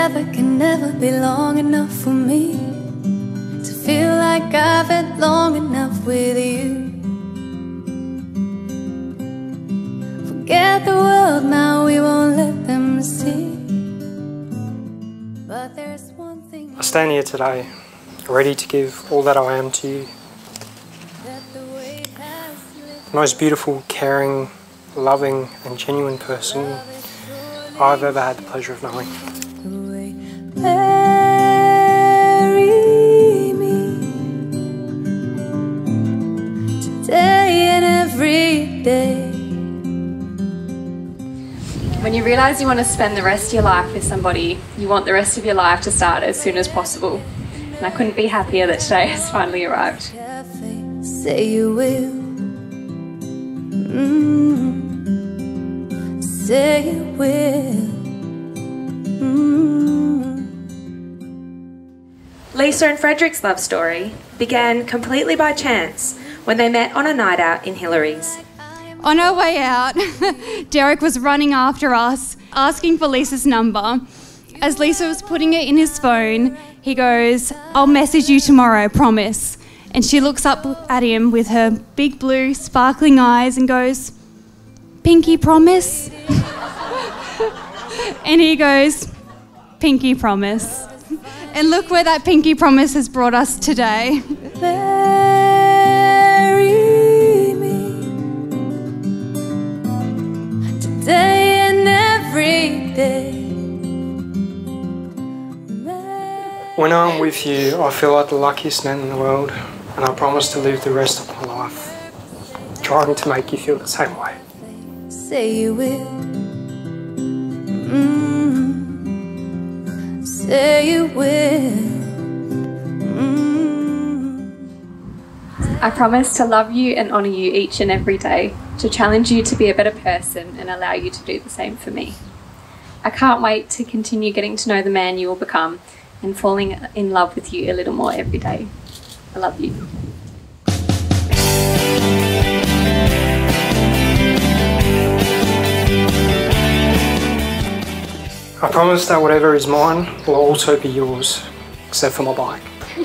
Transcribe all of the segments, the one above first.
forever can never be long enough for me to feel like I've had long enough with you. Forget the world now, we won't let them see. But there's one thing I stand here today, ready to give all that I am to you. The most beautiful, caring, loving and genuine person I've ever had the pleasure of knowing. Marry me today and every day. When you realise you want to spend the rest of your life with somebody, you want the rest of your life to start as soon as possible. And I couldn't be happier that today has finally arrived. Say you will. Say you will. Lisa and Frederick's love story began completely by chance when they met on a night out in Hillary's. On our way out, Derik was running after us, asking for Lisa's number. As Lisa was putting it in his phone, he goes, "I'll message you tomorrow, promise." And she looks up at him with her big blue sparkling eyes and goes, "Pinky promise?" And he goes, "Pinky promise." And look where that pinky promise has brought us today. Marry me today and every day. When I'm with you, I feel like the luckiest man in the world, and I promise to live the rest of my life trying to make you feel the same way. Say you will. Say you will. I promise to love you and honour you each and every day, to challenge you to be a better person and allow you to do the same for me. I can't wait to continue getting to know the man you will become and falling in love with you a little more every day. I love you. I promise that whatever is mine will also be yours, except for my bike.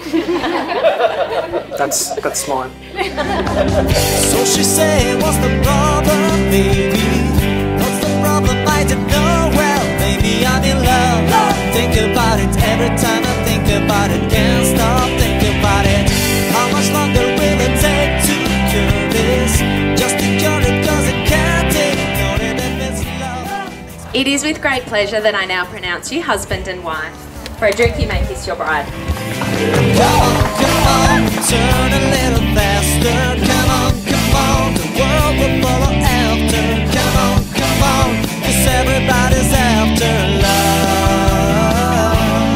That's mine. So she said, "What's the problem, baby? What's the problem? I don't know. Well, maybe I'm in love. Think about it every time I think about it. Can't stop thinking about it. How much longer will it take to cure this? Just to cure it, 'cause it can't take more than it's love." It is with great pleasure that I now pronounce you husband and wife. Frederick, you may kiss your bride. Come on, turn a little faster. Come on, the world will follow after. Come on, 'cause everybody's after love.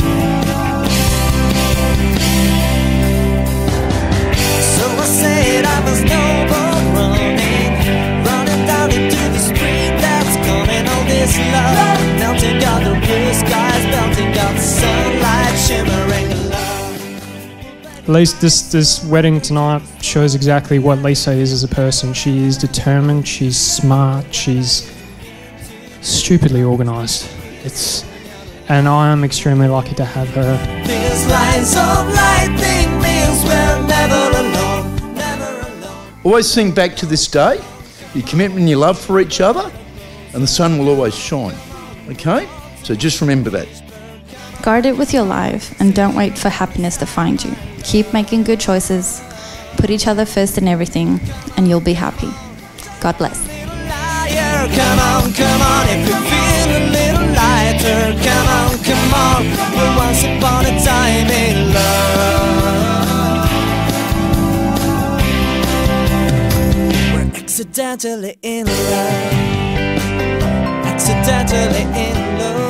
So I said I must know about running down into the spring that's coming. All this love, melting out the blue skies, melting out the sunlight, shimmering love. At least this wedding tonight shows exactly what Lisa is as a person. She is determined, she's smart, she's stupidly organised. And I am extremely lucky to have her. These lines of lightning means we're never alone, never alone. Always sing back to this day, your commitment and your love for each other, and the sun will always shine, okay? So just remember that. Guard it with your life and don't wait for happiness to find you. Keep making good choices, put each other first in everything, and you'll be happy. God bless. Come on, if you feel a little lighter. Come on, we're once upon a time in love. We're accidentally in love. Accidentally in love.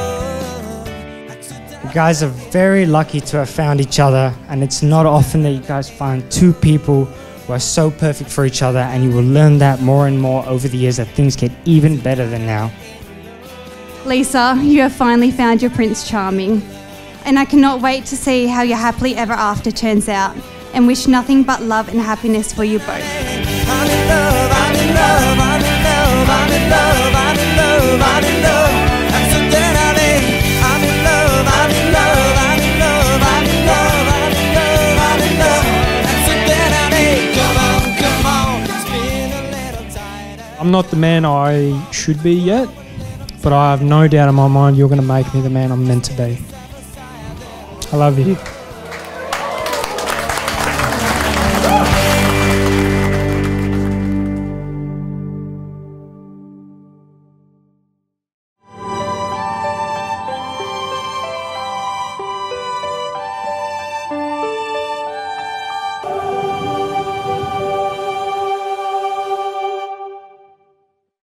You guys are very lucky to have found each other, and it's not often that you guys find two people who are so perfect for each other, and you will learn that more and more over the years, that things get even better than now. Lisa, you have finally found your Prince Charming, and I cannot wait to see how your happily ever after turns out, and wish nothing but love and happiness for you both. I'm in love, I'm in love, I'm in love, I'm in love, I'm in love, I'm in love. Accidentally, I'm in I'm not the man I should be yet, but I have no doubt in my mind you're going to make me the man I'm meant to be. I love you.